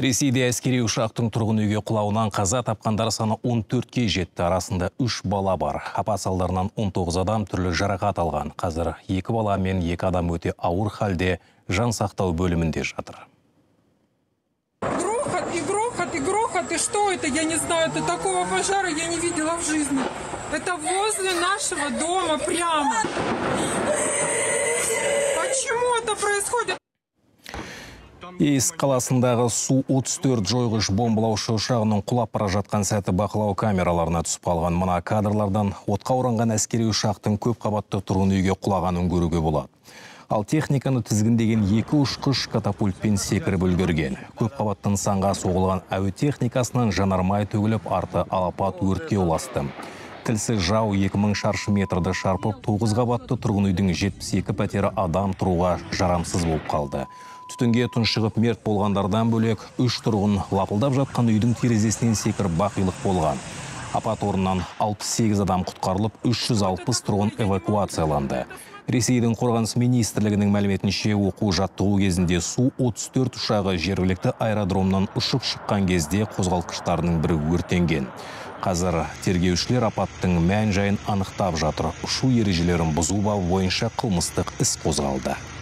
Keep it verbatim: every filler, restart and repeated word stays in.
Ресейде әскери ұшақтың тұрғын үйге құлауынан қаза тапқандар саны он төртке жетті. Арасында үш бала бар. Апат салдарынан он тоғыз адам түрлі жарақат алған. Қазір екі бала мен екі адам өте ауыр халде жан сақтау бөлімінде жатыр. Грохот и грохот и грохот. И что это? Я не знаю. Это такого пожара я не видела в жизни. Это возле нашего дома прямо. Почему это происходит? Ейск қаласындағы Су отыз төрт жойғыш бомбалаушы ұшағының құлап бара жатқан сәті бақылау камераларына түсіп қалған. Мына кадрлардан отқа оранған әскери ұшақтың көп қабатты тұрғын үйге құлағанын көруге болады. Ал техниканы тізгіндеген екі ұшқыш катапультпен секіріп үлгерген. Көп қабатты нысанға соғылған әуе техникасынан жанармай төгіліп, арты алапат өртке ұласты. Тілсіз жау екі мың шаршы метрді шарпып, тоғыз қабатты тұрғын үйдің жетпіс екі пәтері адам тұруға жарамсыз болып қалды. Түтінге тұншығып мерт болғандардан бөлек, үш тұрғын лапылдап жатқан үйдің терезесінен секіріп бақилық болған. Апат орнынан алпыс сегіз адам құтқарылып, үш жүз алпыс тұрғын эвакуацияланды. Ресейдің қорғаныс министрлігінің мәліметінше, оқу жаттығу кезінде Су отыз төрт ұшағы жергілікті аэродромнан ұшып шыққан кезде қозғалтқыштарының бірі өртенген. Қазір тергеушілер апаттың мән жайын анықтап жатыр. Ұшу ережелерін бұзу бабы бойынша қылмыстық іс қозғалды.